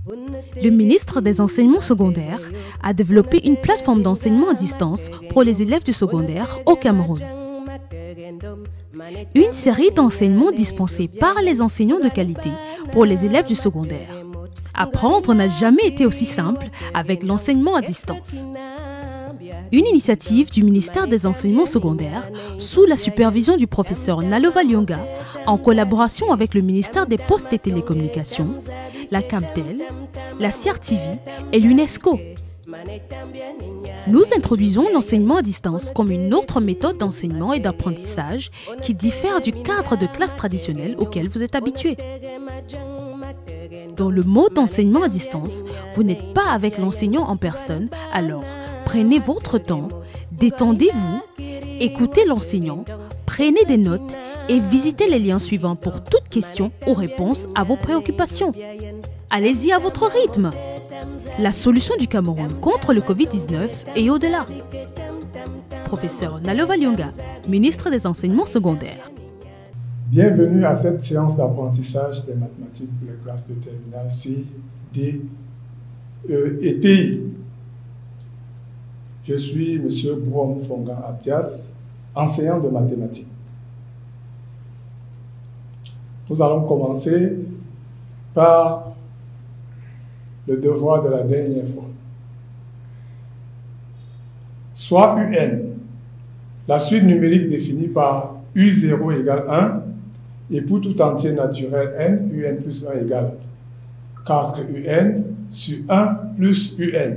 Le ministre des Enseignements secondaires a développé une plateforme d'enseignement à distance pour les élèves du secondaire au Cameroun. Une série d'enseignements dispensés par les enseignants de qualité pour les élèves du secondaire. Apprendre n'a jamais été aussi simple avec l'enseignement à distance. Une initiative du ministère des Enseignements secondaires sous la supervision du professeur Nalova Lyonga en collaboration avec le ministère des Postes et Télécommunications, la Camtel, la CRTV et l'UNESCO. Nous introduisons l'enseignement à distance comme une autre méthode d'enseignement et d'apprentissage qui diffère du cadre de classe traditionnel auquel vous êtes habitué. Dans le mode d'enseignement à distance, vous n'êtes pas avec l'enseignant en personne, alors prenez votre temps, détendez-vous, écoutez l'enseignant, prenez des notes et visitez les liens suivants pour toute question ou réponse à vos préoccupations. Allez-y à votre rythme. La solution du Cameroun contre le Covid-19 et au-delà. Professeur Nalova Lyonga, ministre des Enseignements secondaires. Bienvenue à cette séance d'apprentissage des mathématiques pour les classes de terminale C, D, E et TI. Je suis M. Bouom Fongan Abdias, enseignant de mathématiques. Nous allons commencer par le devoir de la dernière fois. Soit UN, la suite numérique définie par U0 égale 1, et pour tout entier naturel n, un plus 1 égale 4un sur 1 plus un.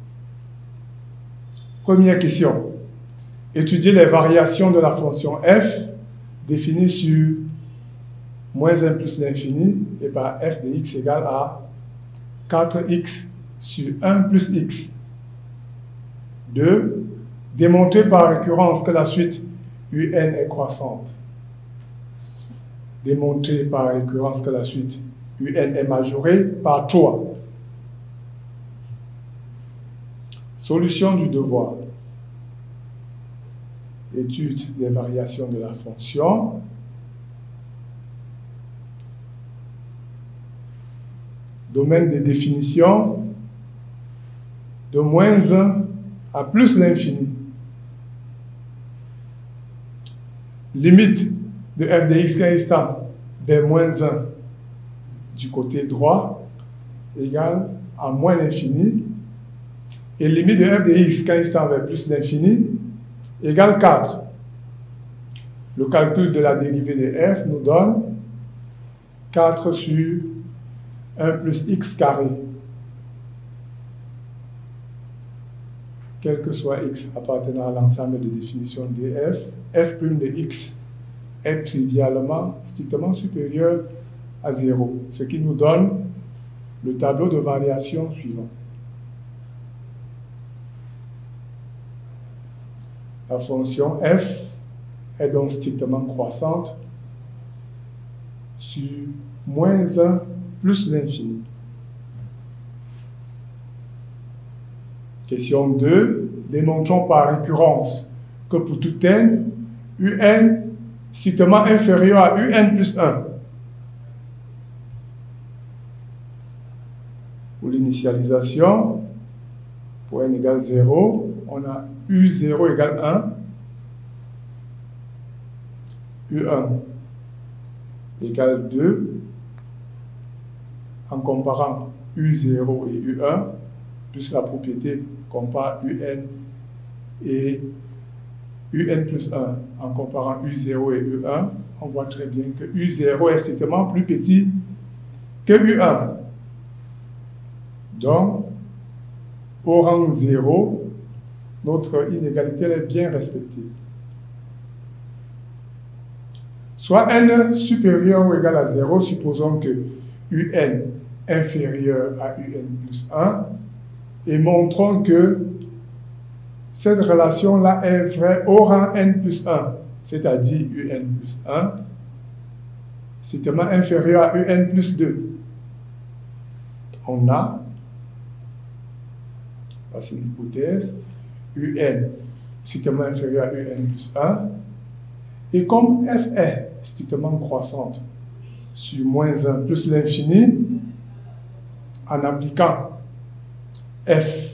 Première question. Étudier les variations de la fonction f définie sur moins 1 plus l'infini et par f de x égale à 4x sur 1 plus x. 2. Démontrer par récurrence que la suite un est croissante. Démontrer par récurrence que la suite un est majorée par 3. Solution du devoir. Étude des variations de la fonction. Domaine des définitions de moins 1 à plus l'infini. Limite de f de x qu'un instant vers moins 1 du côté droit égale à moins l'infini. Et limite de f de x qu'un instant vers plus l'infini égale 4. Le calcul de la dérivée de f nous donne 4 sur 1 plus x carré. Quel que soit x appartenant à l'ensemble des définitions de f' de x est trivialement, strictement supérieur à 0, ce qui nous donne le tableau de variation suivant. La fonction f est donc strictement croissante sur moins 1 plus l'infini. Question 2. Démontrons par récurrence que pour tout n, un strictement inférieur à un plus 1. Pour l'initialisation, pour n égale 0, on a u0 égale 1, u1 égale 2, en comparant u0 et u1, puisque la propriété compare un et un plus 1 en comparant u0 et u1, on voit très bien que u0 est strictement plus petit que u1. Donc, au rang 0, notre inégalité est bien respectée. Soit n supérieur ou égal à 0, supposons que un inférieur à un plus 1, et montrons que cette relation-là est vraie au rang n plus 1, c'est-à-dire un plus 1, strictement inférieur à un plus 2. On a, voici l'hypothèse, un strictement inférieur à un plus 1, et comme f est strictement croissante sur moins 1 plus l'infini, en appliquant F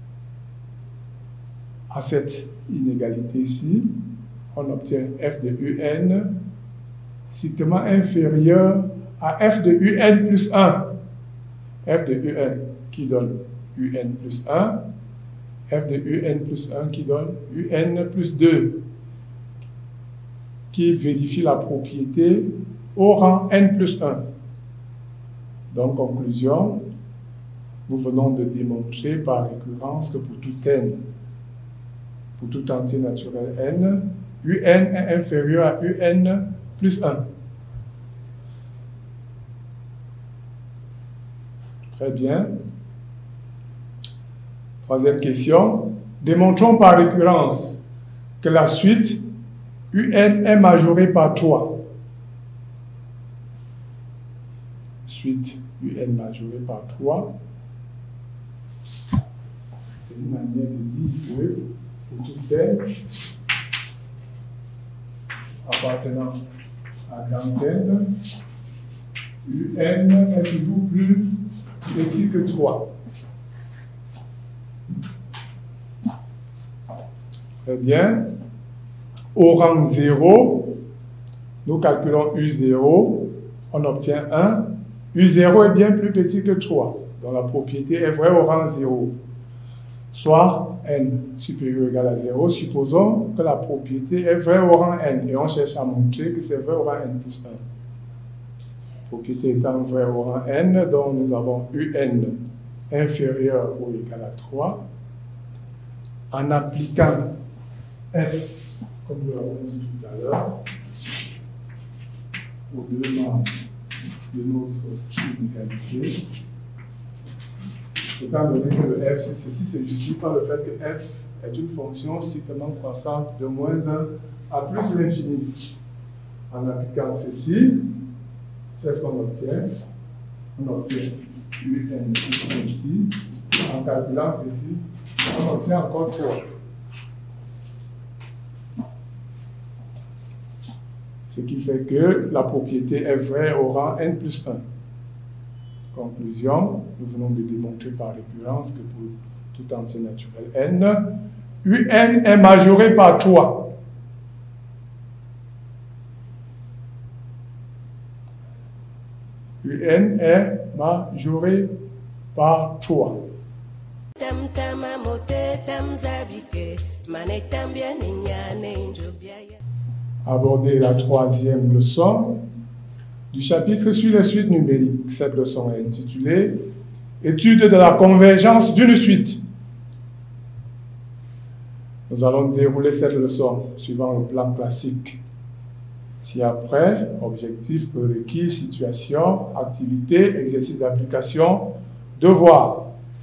à cette inégalité ici, on obtient F de UN strictement inférieur à F de UN plus 1. F de UN qui donne UN plus 1, F de UN plus 1 qui donne UN plus 2, qui vérifie la propriété au rang N plus 1. Donc, conclusion, nous venons de démontrer par récurrence que pour tout N, pour tout entier naturel N, UN est inférieur à UN plus 1. Très bien. Troisième question. Démontrons par récurrence que la suite UN est majorée par 3. Suite UN majorée par 3. C'est une manière de dire que pour tout N appartenant à grand N, UN est toujours plus petit que 3. Très bien. Au rang 0, nous calculons U0, on obtient 1. U0 est bien plus petit que 3, donc la propriété est vraie au rang 0. Soit N supérieur ou égal à 0, supposons que la propriété est vraie au rang N, et on cherche à montrer que c'est vrai au rang N plus 1. Propriété étant vraie au rang N, donc nous avons UN inférieur ou égal à 3. En appliquant F, comme nous l'avons dit tout à l'heure, aux deux membres de notre inégalité, étant donné que le F, ceci se justifie par le fait que F est une fonction strictement croissante de moins 1 à plus l'infini. En appliquant ceci, qu'est-ce qu'on obtient? On obtient UN plus 1 ici. En calculant ceci, on obtient encore 3. Ce qui fait que la propriété est vraie au rang N plus 1. Conclusion, nous venons de démontrer par récurrence que pour tout entier naturel N, UN est majoré par 3. UN est majoré par 3. Aborder la troisième leçon du chapitre sur les suites numériques. Cette leçon est intitulée « Étude de la convergence d'une suite ». Nous allons dérouler cette leçon suivant le plan classique. Ci-après, objectif, prérequis, situation, activité, exercice d'application, devoir.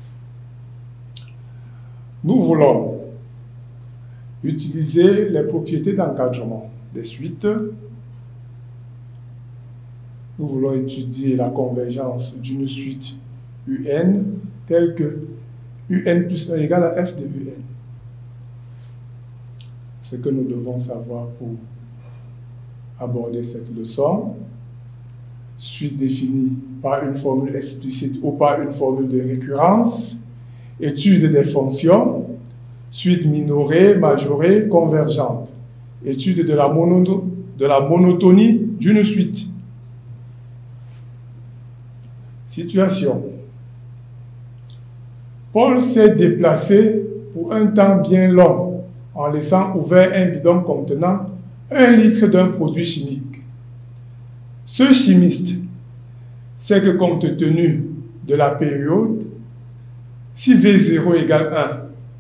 Nous voulons utiliser les propriétés d'encadrement des suites. Nous voulons étudier la convergence d'une suite UN telle que UN plus 1 égale à F de UN. Ce que nous devons savoir pour aborder cette leçon, suite définie par une formule explicite ou par une formule de récurrence, étude des fonctions, suite minorée, majorée, convergente, étude de la monotonie d'une suite. Situation. Paul s'est déplacé pour un temps bien long en laissant ouvert un bidon contenant 1 litre d'un produit chimique. Ce chimiste sait que compte tenu de la période, si V0 égale 1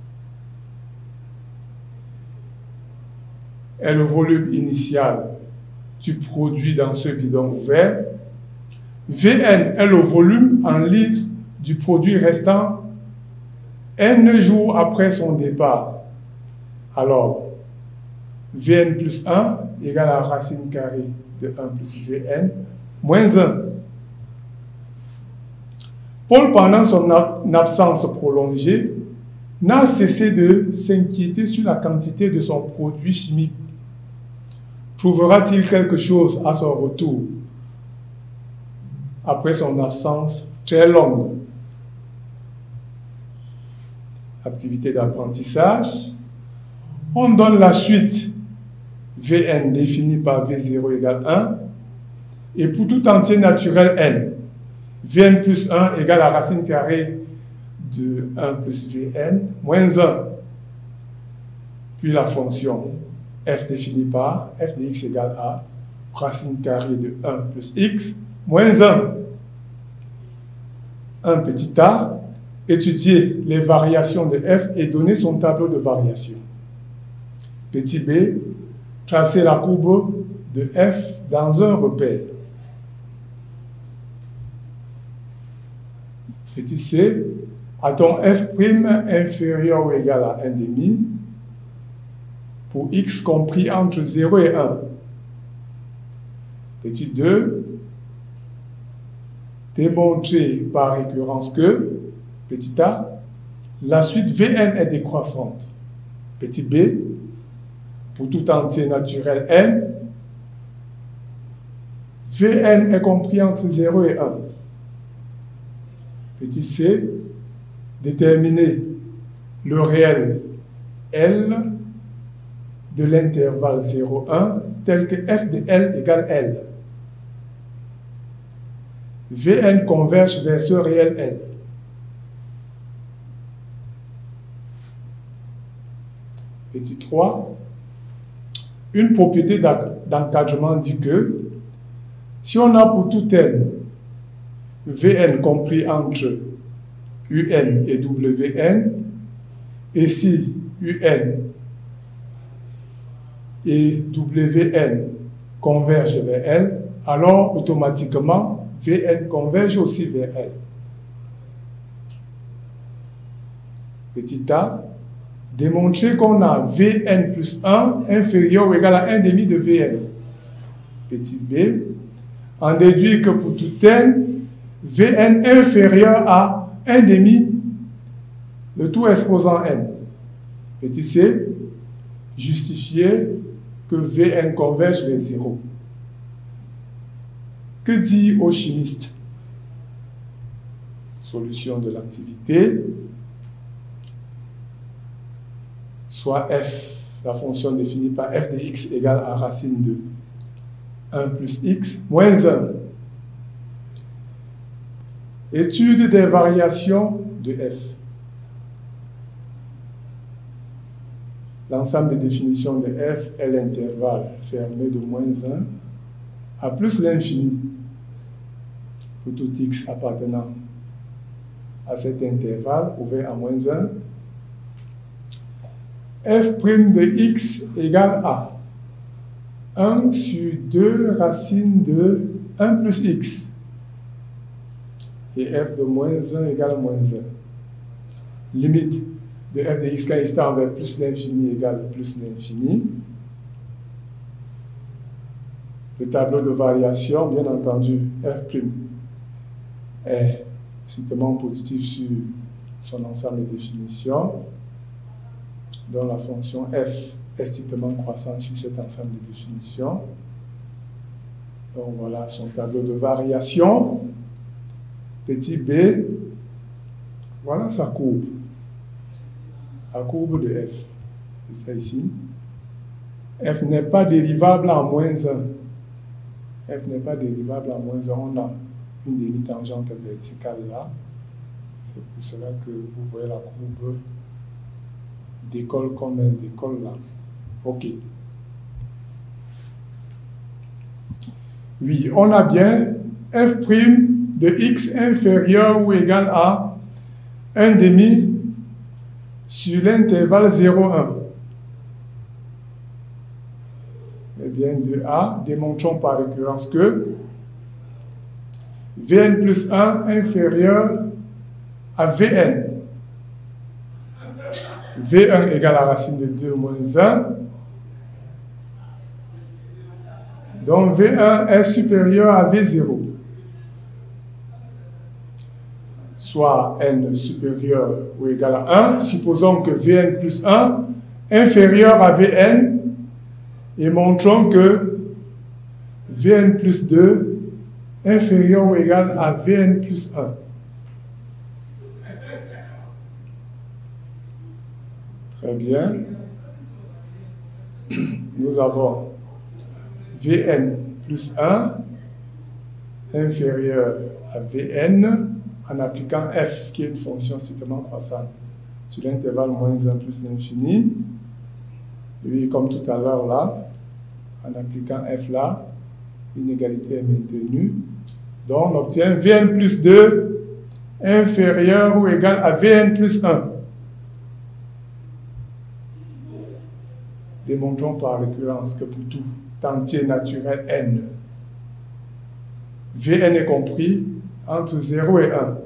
est le volume initial du produit dans ce bidon ouvert, Vn est le volume en litres du produit restant n jours après son départ. Alors, Vn plus 1 égale à la racine carrée de 1 plus Vn moins 1. Paul, pendant son absence prolongée, n'a cessé de s'inquiéter sur la quantité de son produit chimique. Trouvera-t-il quelque chose à son retour après son absence très longue activité d'apprentissage. On donne la suite Vn définie par V0 égale 1. Et pour tout entier naturel n, Vn plus 1 égale la racine carrée de 1 plus Vn moins 1. Puis la fonction f définie par f de x égale a, racine carrée de 1 plus x moins 1. Un petit a, étudier les variations de f et donner son tableau de variation. Petit b, tracer la courbe de f dans un repère. Petit c, a-t-on f' inférieur ou égal à 1,5 pour x compris entre 0 et 1. Petit 2, démontrer par récurrence que, petit a, la suite Vn est décroissante. Petit b, pour tout entier naturel n, Vn est compris entre 0 et 1. Petit c, déterminer le réel L de l'intervalle 0,1 tel que f de L égale L. Vn converge vers ce réel L. Petit 3, une propriété d'encadrement dit que si on a pour tout n, Vn compris entre Un et Wn, et si Un et Wn convergent vers L, alors automatiquement Vn converge aussi vers L. Petit a, démontrer qu'on a Vn plus 1 inférieur ou égal à 1,5 de Vn. Petit b, en déduire que pour tout n, Vn inférieur à 1,5, le tout exposant n. Petit c, justifier que Vn converge vers 0. Que dit au chimiste? Solution de l'activité. Soit f, la fonction définie par f de x égale à racine de 1 plus x moins 1. Étude des variations de f. L'ensemble des définitions de f est l'intervalle fermé de moins 1 à plus l'infini pour tout x appartenant à cet intervalle ouvert à moins 1. F' de x égale à 1 sur 2 racine de 1 plus x. Et f de moins 1 égale moins 1. Limite de f de x quand il tend vers plus l'infini égale plus l'infini. Le tableau de variation, bien entendu, f' est strictement positif sur son ensemble de définitions, dont la fonction f est strictement croissante sur cet ensemble de définitions. Donc voilà son tableau de variation. Petit b, voilà sa courbe. La courbe de f. C'est ça ici. F n'est pas dérivable en moins 1. F n'est pas dérivable en moins 1. On a une demi-tangente verticale là. C'est pour cela que vous voyez la courbe décolle comme elle décolle là. OK. Oui, on a bien f' de x inférieur ou égal à 1,5 sur l'intervalle 0,1. Eh bien, de A, démontrons par récurrence que Vn plus 1 inférieur à Vn. V1 égale à la racine de 2 moins 1. Donc V1 est supérieur à V0. Soit n supérieur ou égal à 1. Supposons que Vn plus 1 inférieur à Vn. Et montrons que Vn plus 2 inférieur ou égal à Vn plus 1. Très bien. Nous avons Vn plus 1 inférieur à Vn en appliquant f, qui est une fonction strictement croissante, sur l'intervalle moins 1 plus l'infini. Et comme tout à l'heure là, en appliquant f là, l'inégalité est maintenue. Donc on obtient Vn plus 2 inférieur ou égal à Vn plus 1. Démontrons par récurrence que pour tout entier naturel n, Vn est compris entre 0 et 1.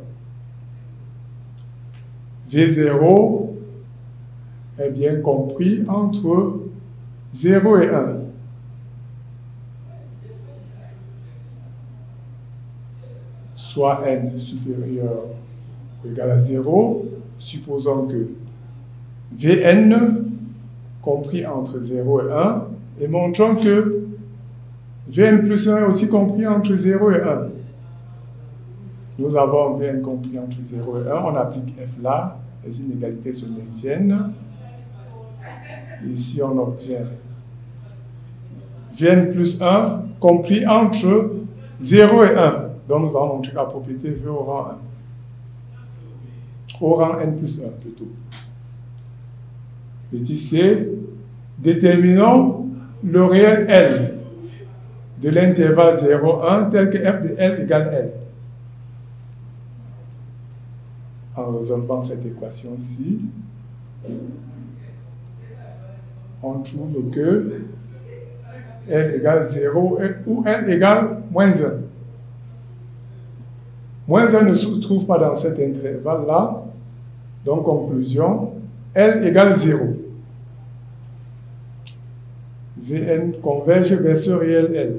V0 est bien compris entre 0 et 1. Soit n supérieur ou égal à 0, supposons que Vn compris entre 0 et 1, et montrons que Vn plus 1 est aussi compris entre 0 et 1. Nous avons Vn compris entre 0 et 1, on applique f là, les inégalités se maintiennent. Ici, on obtient Vn plus 1 compris entre 0 et 1. Donc, nous allons montrer la propriété V au rang 1. Au rang n plus 1, plutôt. Petit c, déterminons le réel L de l'intervalle 0,1 tel que f de L égale L. En résolvant cette équation-ci, on trouve que L égale 0 ou L égale moins 1. Moins 1 ne se trouve pas dans cet intervalle-là. Donc, conclusion, L égale 0. Vn converge vers ce réel L.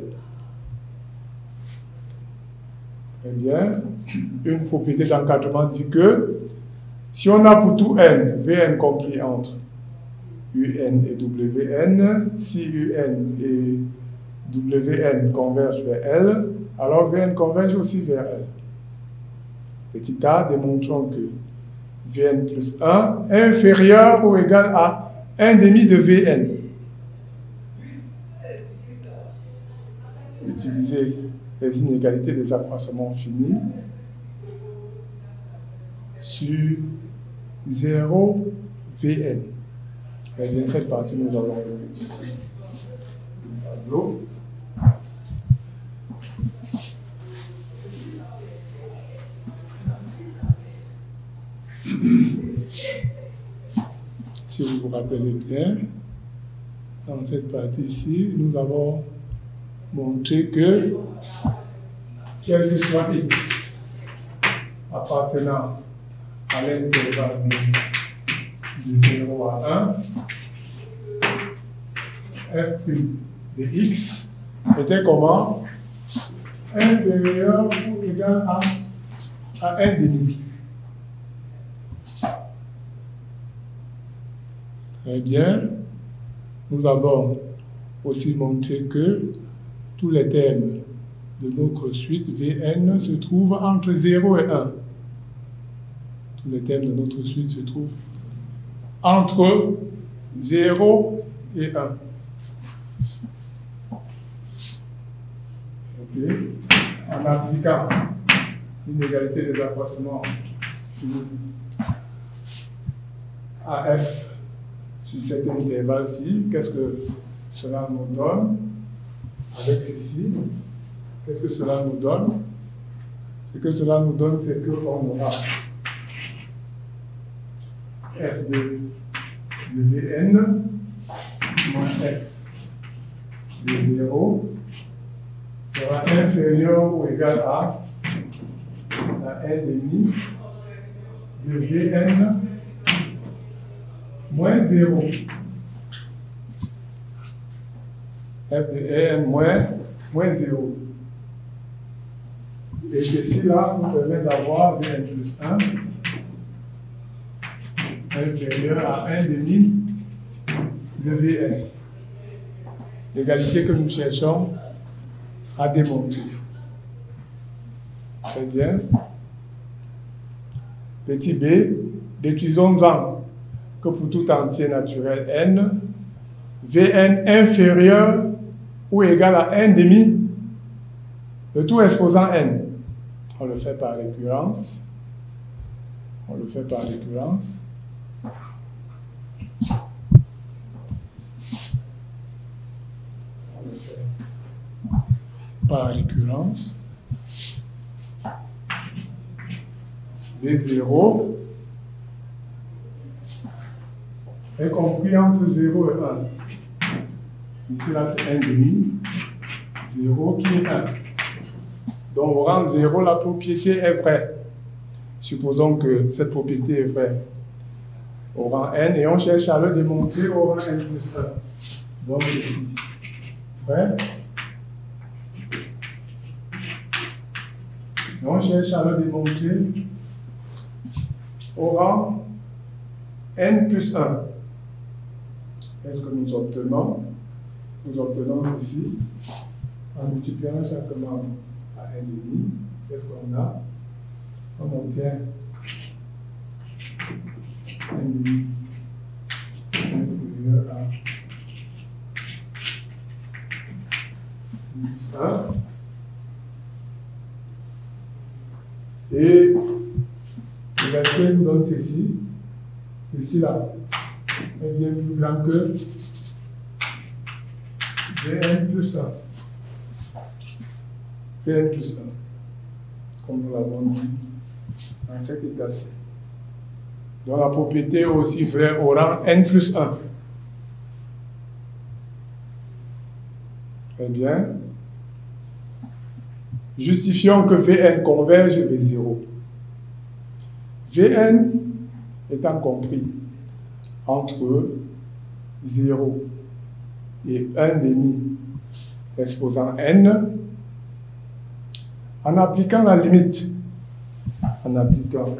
Très bien. Une propriété d'encadrement dit que si on a pour tout n, Vn compris entre Un et Wn, si Un et Wn convergent vers L, alors Vn converge aussi vers L. Petit a, démontrons que Vn plus 1 est inférieur ou égal à 1 demi de Vn. Utiliser les inégalités des accroissements finis sur 0 Vn. Eh bien, cette partie, nous allons le tableau. Si vous vous rappelez bien, dans cette partie-ci, nous avons montré que quel que soit x appartenant à l'intervalle de 0 à 1, f' de x était comment? Inférieur ou égal à 1 demi. Très bien. Nous avons aussi montré que tous les termes de notre suite Vn se trouvent entre 0 et 1. Tous les termes de notre suite se trouvent entre 0 et 1. Okay. En appliquant l'inégalité des accroissements à f sur cet intervalle-ci, qu'est-ce que cela nous donne? Avec ceci, qu'est-ce que cela nous donne? Ce que cela nous donne, c'est qu'on aura f de Vn moins f de 0 sera inférieur ou égal à 1 demi de Vn moins 0. F de N moins 0. Et ceci là nous permet d'avoir Vn plus 1 inférieur à 1 demi de Vn. L'égalité que nous cherchons à démontrer. Très bien. Petit b, déduisons-en que pour tout entier naturel n, Vn inférieur ou égal à 1 demi de tout exposant n. On le fait par récurrence. On le fait par récurrence. On le fait par récurrence. V0 est compris entre 0 et 1. Ici, là, c'est 1 demi. 0 qui est 1. Donc, au rang 0, la propriété est vraie. Supposons que cette propriété est vraie au rang n et on cherche à le démontrer au rang n plus 1. Donc, ici, vrai. Et on cherche à le démontrer au rang n plus 1. Qu'est-ce que nous obtenons? Nous obtenons ceci en multipliant chaque membre à n demi. Qu'est-ce qu'on a? On obtient n demi inférieur à plus 1. Et l'égalité nous donne ceci. Ceci là est bien plus grand que Vn plus 1. Vn plus 1. Comme nous l'avons dit dans cette étape-ci. Donc la propriété est aussi vraie au rang n plus 1. Très bien. Justifions que Vn converge vers 0. Vn étant compris entre 0 et 1 demi exposant n, en appliquant la limite, en appliquant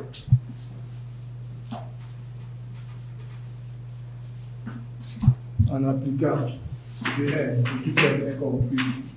Vn, tout est compris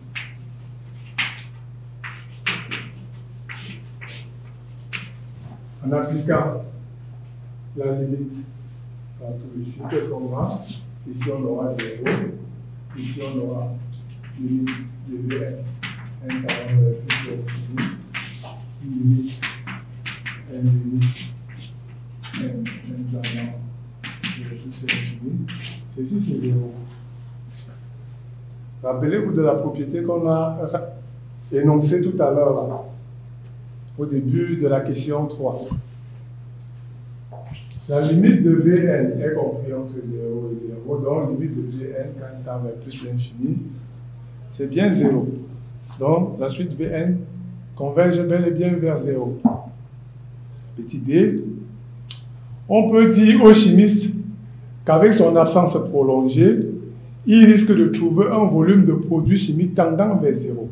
en appliquant la limite partout ici, qu'est-ce qu'on aura? Ici on aura 0, ici on aura limite de Vn, n talent de plus infini, limite n demi, n talent de plus infini, ceci c'est 0. Rappelez-vous de la propriété qu'on a énoncée tout à l'heure, au début de la question 3. La limite de Vn est comprise entre 0 et 0, donc limite de Vn quand il tend vers plus l'infini, c'est bien 0. Donc la suite Vn converge bel et bien vers 0. Petit d, on peut dire au chimiste qu'avec son absence prolongée, il risque de trouver un volume de produit chimique tendant vers 0.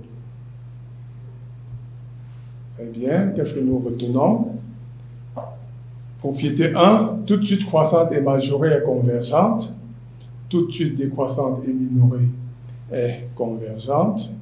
Très bien, qu'est-ce que nous retenons? Propriété 1, tout de suite croissante et majorée est convergente. Tout de suite décroissante et minorée est convergente.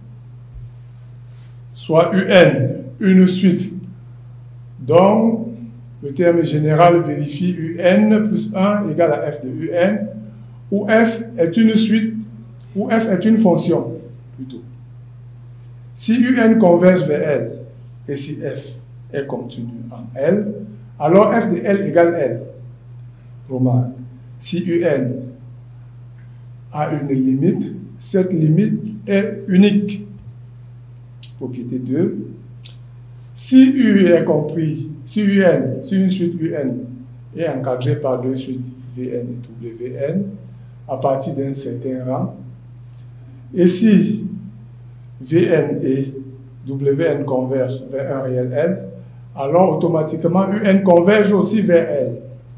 Soit UN, une suite. Donc, le terme général vérifie UN plus 1 égale à f de UN, où f est une suite, où f est une fonction, plutôt. Si UN converge vers L, et si f est continu en L, alors f de L égale L. Remarque, si UN a une limite, cette limite est unique. Propriété 2. Si U est compris, si une suite UN est encadrée par deux suites Vn et Wn à partir d'un certain rang, et si Vn et Wn convergent vers un réel L, alors automatiquement UN converge aussi vers L.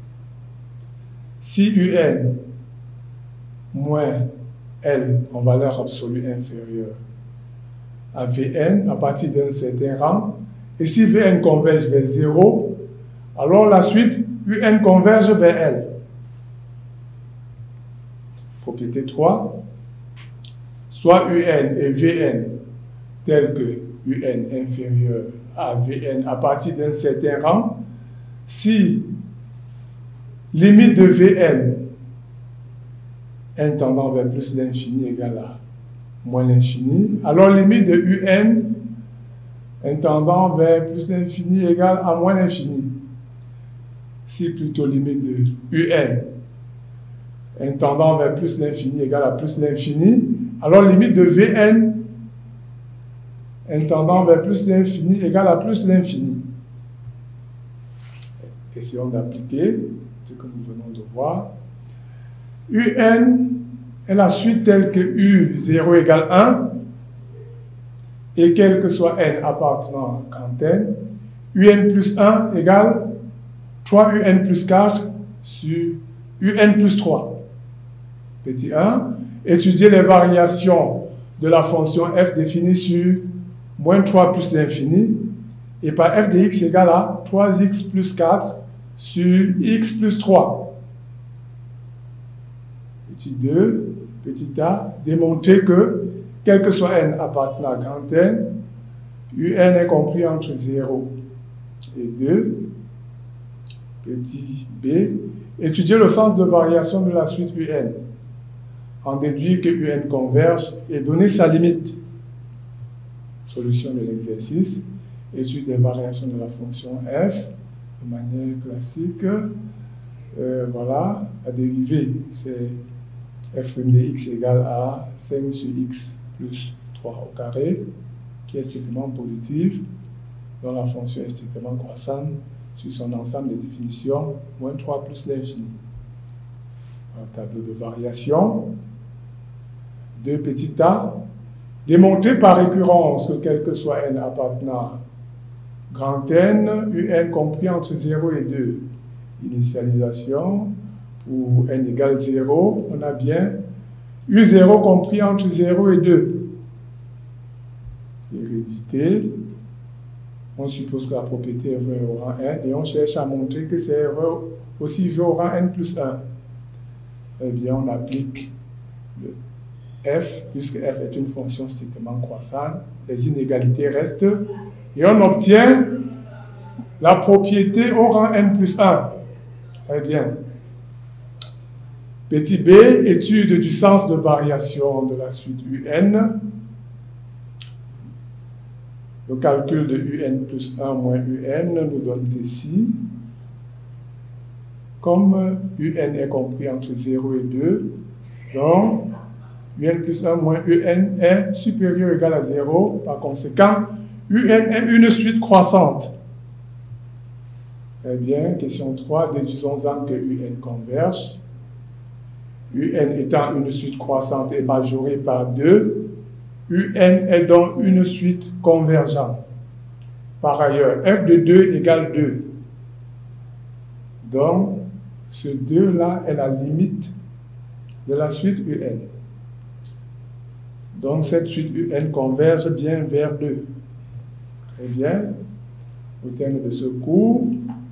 Si UN moins L en valeur absolue inférieure à Vn à partir d'un certain rang, et si Vn converge vers 0, alors la suite UN converge vers L. Propriété 3, soit UN et Vn tel que UN inférieur à Vn à partir d'un certain rang, si limite de Vn, n tendant vers plus l'infini égale à moins l'infini. Alors limite de Un, n tendant vers plus l'infini égale à moins l'infini. Si plutôt limite de Un, n tendant vers plus l'infini égale à plus l'infini, alors limite de Vn, n tendant vers plus l'infini égale à plus l'infini. Essayons d'appliquer ce que nous venons de voir. Un est la suite telle que U0 égale 1, et quel que soit n appartenant à grand n, Un plus 1 égale 3Un plus 4 sur Un plus 3. Petit 1, étudier les variations de la fonction f définie sur moins 3 plus l'infini, et par f de x égale à 3x plus 4 sur x plus 3. Petit 2, petit a, démontrer que, quel que soit n appartenant à grand n, Un est compris entre 0 et 2. Petit b, étudier le sens de variation de la suite Un, en déduire que Un converge et donner sa limite. Solution de l'exercice, étude des variations de la fonction f de manière classique. Voilà, la dérivée, c'est f' de x égale à 5 sur x plus 3 au carré, qui est strictement positive, dont la fonction est strictement croissante sur son ensemble de définitions, moins 3 plus l'infini. Un tableau de variation. 2 petit a, démontrer par récurrence que quel que soit n appartenant à grand N, Un compris entre 0 et 2. Initialisation, pour n égale 0, on a bien U0 compris entre 0 et 2. Hérédité, on suppose que la propriété est vraie au rang n et on cherche à montrer que c'est vrai aussi vrai au rang n plus 1. Eh bien, on applique le f, puisque f est une fonction strictement croissante, les inégalités restent, et on obtient la propriété au rang n plus 1. Très bien. Petit b, étude du sens de variation de la suite Un. Le calcul de Un plus 1 moins Un nous donne ceci. Comme Un est compris entre 0 et 2, donc Un plus 1 moins Un est supérieur ou égal à 0. Par conséquent, Un est une suite croissante. Très bien. Question 3. Déduisons-en que Un converge. Un étant une suite croissante et majorée par 2, Un est donc une suite convergente. Par ailleurs, f de 2 égale 2. Donc, ce 2-là est la limite de la suite Un. Donc, cette suite Un converge bien vers 2. Très bien. Au terme de ce cours,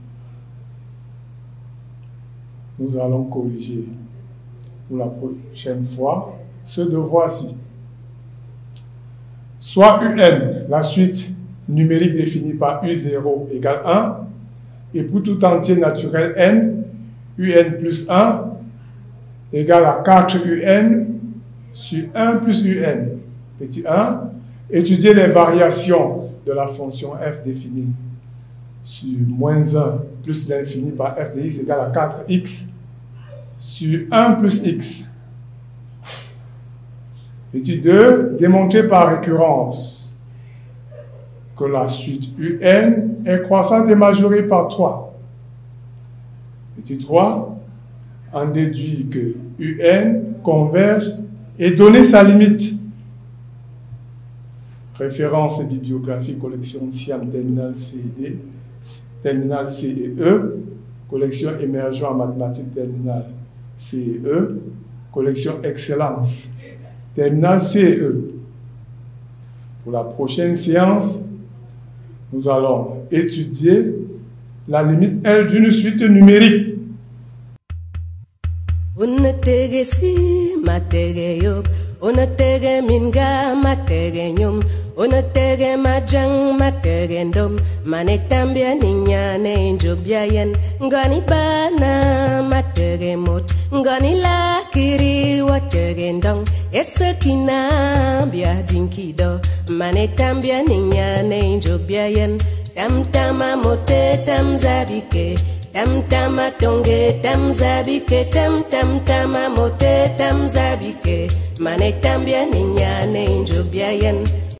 nous allons corriger pour la prochaine fois ce devoir-ci. Soit Un, la suite numérique définie par U0 égale 1, et pour tout entier naturel n, Un plus 1 égale à 4Un sur 1 plus Un. Petit 1, étudier les variations de la fonction f définie sur moins 1 plus l'infini par f de x égale à 4x sur 1 plus x. Petit 2, démontrer par récurrence que la suite Un est croissante et majorée par 3. Petit 3, en déduit que Un converge et donner sa limite. Référence bibliographie, collection SIAM, terminal CED, terminal CE, collection émergent en mathématiques, terminal CE, collection excellence, terminal CE. Pour la prochaine séance, nous allons étudier la limite L d'une suite numérique. Unatege si matege yop, unatege minga matege nyum. Onotere majang matere ndom manetambia ninyane njobiayen ngani bana matere mot ngani lakiri watere ndong esekina bia dinkido manetambia ninyane njobiayen tam tama mote tam zabike tam tama tonge tam zabike tam tama mote tam zabike manetambia ninyane njobiayen